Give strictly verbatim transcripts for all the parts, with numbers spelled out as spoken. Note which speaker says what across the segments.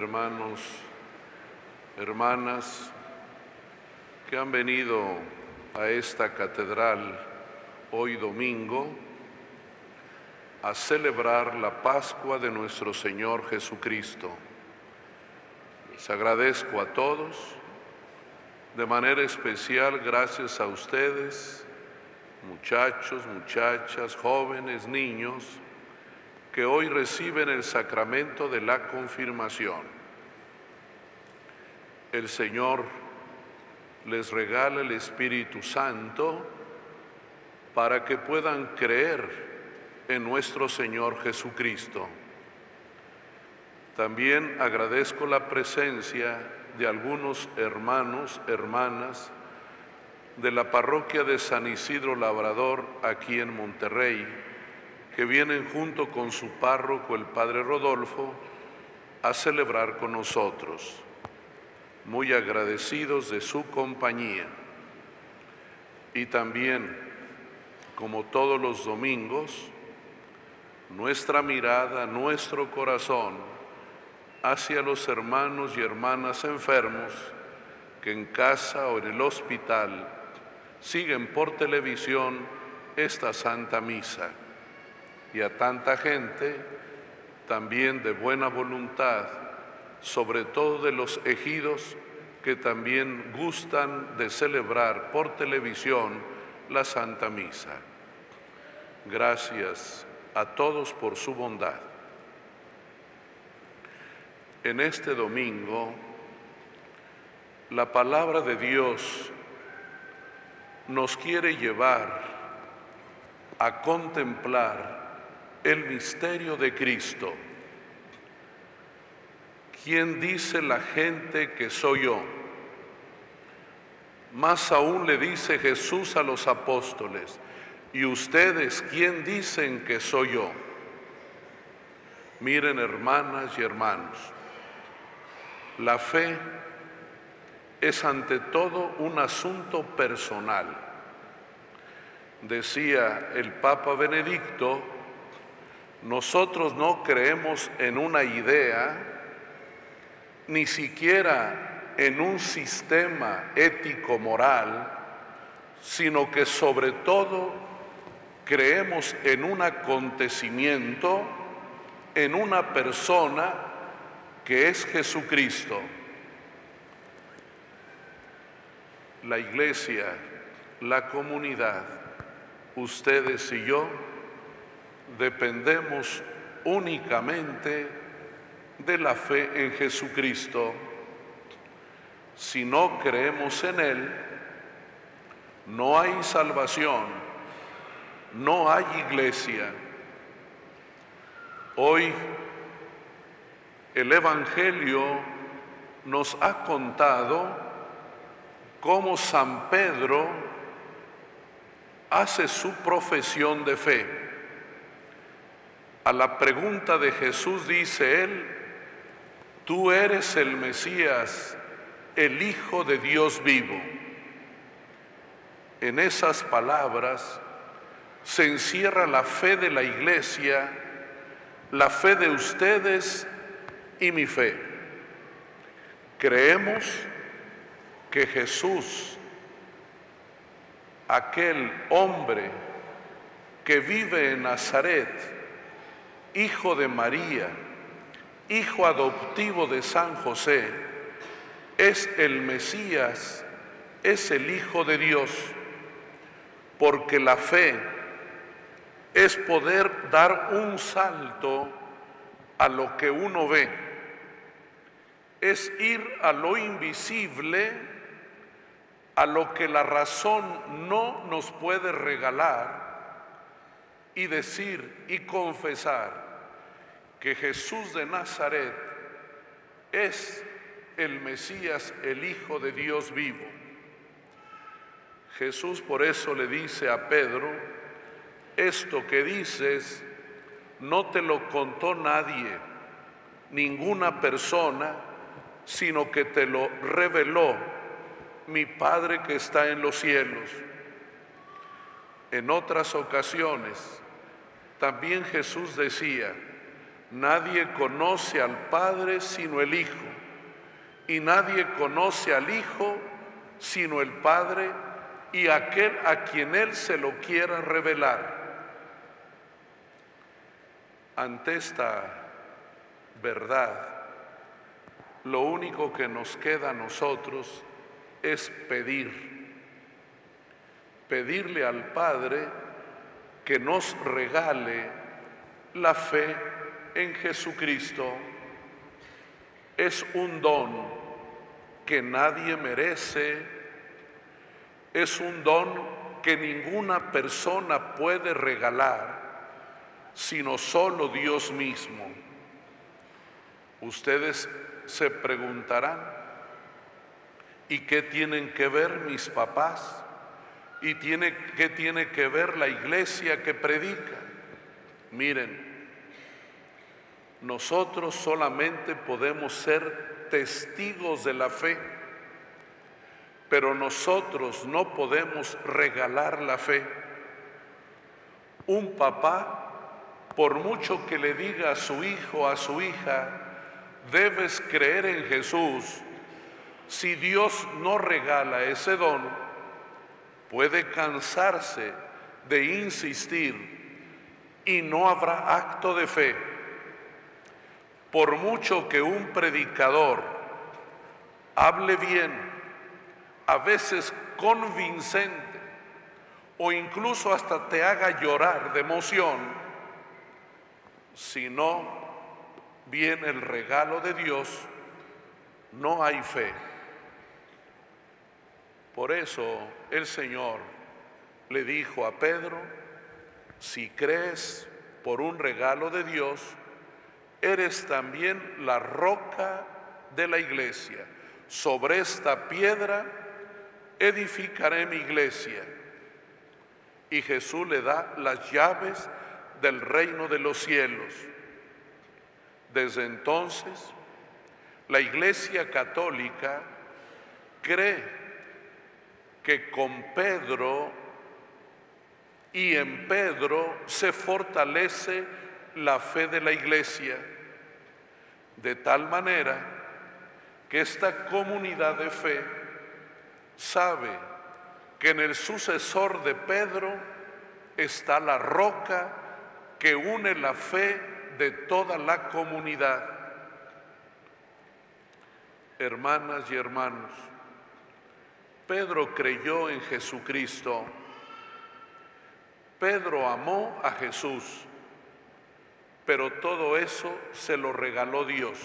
Speaker 1: hermanos, hermanas que han venido a esta catedral hoy domingo a celebrar la Pascua de nuestro Señor Jesucristo. Les agradezco a todos, de manera especial gracias a ustedes, muchachos, muchachas, jóvenes, niños, que hoy reciben el sacramento de la confirmación. El Señor les regala el Espíritu Santo para que puedan creer en nuestro Señor Jesucristo. También agradezco la presencia de algunos hermanos, hermanas de la parroquia de San Isidro Labrador aquí en Monterrey, que vienen junto con su párroco, el Padre Rodolfo, a celebrar con nosotros. Muy agradecidos de su compañía. Y también, como todos los domingos, nuestra mirada, nuestro corazón hacia los hermanos y hermanas enfermos que en casa o en el hospital siguen por televisión esta Santa Misa. Y a tanta gente, también de buena voluntad, sobre todo de los ejidos que también gustan de celebrar por televisión la Santa Misa. Gracias a todos por su bondad. En este domingo, la palabra de Dios nos quiere llevar a contemplar el misterio de Cristo. ¿Quién dice la gente que soy yo? Más aún le dice Jesús a los apóstoles, ¿y ustedes quién dicen que soy yo? Miren, hermanas y hermanos, la fe es ante todo un asunto personal. Decía el Papa Benedicto, nosotros no creemos en una idea, ni siquiera en un sistema ético-moral, sino que sobre todo creemos en un acontecimiento, en una persona que es Jesucristo. La Iglesia, la comunidad, ustedes y yo, dependemos únicamente de la fe en Jesucristo. Si no creemos en Él, no hay salvación, no hay iglesia. Hoy el Evangelio nos ha contado cómo San Pedro hace su profesión de fe. A la pregunta de Jesús dice él, tú eres el Mesías, el Hijo de Dios vivo. En esas palabras se encierra la fe de la Iglesia, la fe de ustedes y mi fe. Creemos que Jesús, aquel hombre que vive en Nazaret, hijo de María, hijo adoptivo de San José, es el Mesías, es el Hijo de Dios, porque la fe es poder dar un salto a lo que uno ve, es ir a lo invisible, a lo que la razón no nos puede regalar, y decir y confesar que Jesús de Nazaret es el Mesías, el Hijo de Dios vivo. Jesús por eso le dice a Pedro, esto que dices no te lo contó nadie, ninguna persona, sino que te lo reveló mi Padre que está en los cielos. En otras ocasiones, también Jesús decía, Nadie conoce al Padre sino el Hijo, y nadie conoce al Hijo sino el Padre y aquel a quien Él se lo quiera revelar. Ante esta verdad, lo único que nos queda a nosotros es pedir. Pedirle al Padre que nos regale la fe en Jesucristo. Es un don que nadie merece, es un don que ninguna persona puede regalar, sino solo Dios mismo. Ustedes se preguntarán, ¿y qué tienen que ver mis papás? ¿Y tiene, qué tiene que ver la iglesia que predica? Miren, nosotros solamente podemos ser testigos de la fe, pero nosotros no podemos regalar la fe. Un papá, por mucho que le diga a su hijo o a su hija, debes creer en Jesús, si Dios no regala ese don, puede cansarse de insistir y no habrá acto de fe. Por mucho que un predicador hable bien, a veces convincente, o incluso hasta te haga llorar de emoción, si no viene el regalo de Dios, no hay fe. Por eso el Señor le dijo a Pedro, si crees por un regalo de Dios, eres también la roca de la iglesia. Sobre esta piedra edificaré mi iglesia. Y Jesús le da las llaves del reino de los cielos. Desde entonces, la Iglesia Católica cree que con Pedro y en Pedro se fortalece la fe de la Iglesia, de tal manera que esta comunidad de fe sabe que en el sucesor de Pedro está la roca que une la fe de toda la comunidad. Hermanas y hermanos, Pedro creyó en Jesucristo. Pedro amó a Jesús, pero todo eso se lo regaló Dios.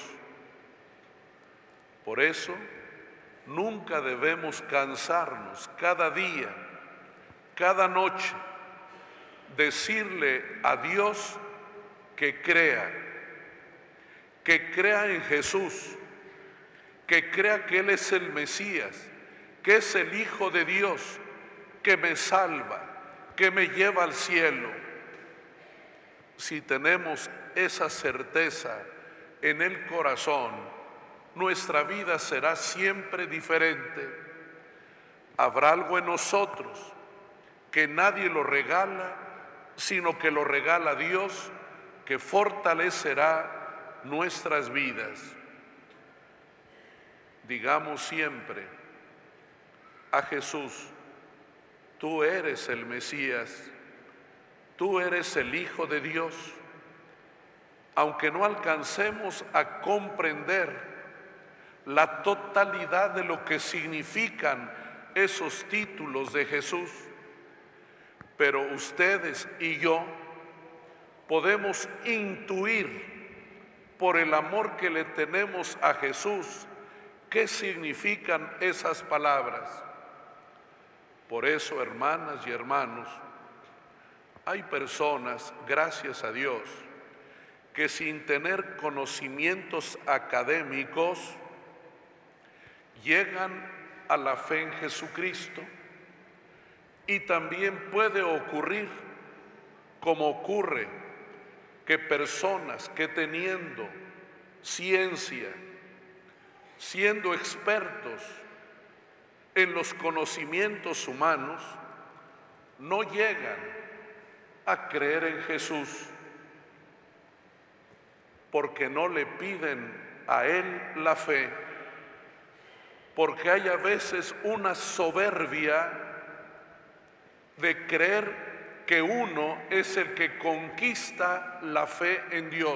Speaker 1: Por eso, nunca debemos cansarnos cada día, cada noche, decirle a Dios que crea, que crea en Jesús, que crea que Él es el Mesías, que es el Hijo de Dios, que me salva, que me lleva al cielo. Si tenemos esa certeza en el corazón, nuestra vida será siempre diferente. Habrá algo en nosotros que nadie lo regala, sino que lo regala Dios, que fortalecerá nuestras vidas. Digamos siempre a Jesús, tú eres el Mesías, tú eres el Hijo de Dios. Aunque no alcancemos a comprender la totalidad de lo que significan esos títulos de Jesús, pero ustedes y yo podemos intuir por el amor que le tenemos a Jesús qué significan esas palabras. Por eso, hermanas y hermanos, hay personas, gracias a Dios, que sin tener conocimientos académicos llegan a la fe en Jesucristo. Y también puede ocurrir, como ocurre, que personas que teniendo ciencia, siendo expertos en los conocimientos humanos, no llegan a creer en Jesús. porque no le piden a Él la fe, porque hay a veces una soberbia de creer que uno es el que conquista la fe en Dios.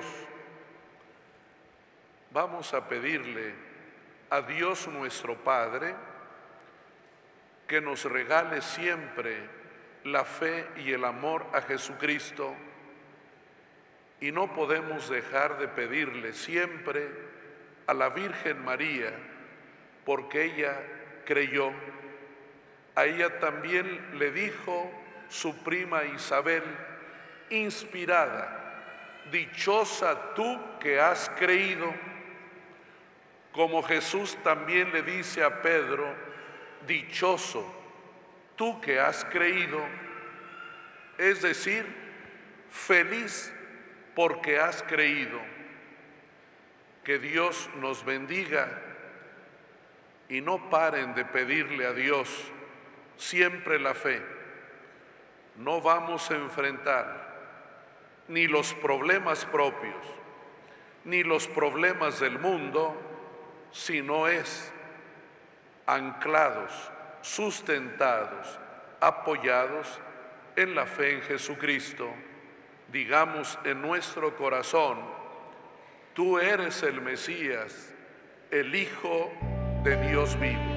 Speaker 1: Vamos a pedirle a Dios nuestro Padre que nos regale siempre la fe y el amor a Jesucristo, y no podemos dejar de pedirle siempre a la Virgen María, porque ella creyó. A ella también le dijo su prima Isabel, inspirada: dichosa tú que has creído. Como Jesús también le dice a Pedro, dichoso tú que has creído, es decir, feliz porque has creído. Que Dios nos bendiga y no paren de pedirle a Dios siempre la fe. No vamos a enfrentar ni los problemas propios, ni los problemas del mundo, si no es anclados, sustentados, apoyados en la fe en Jesucristo. Digamos en nuestro corazón: tú eres el Mesías, el Hijo de Dios vivo.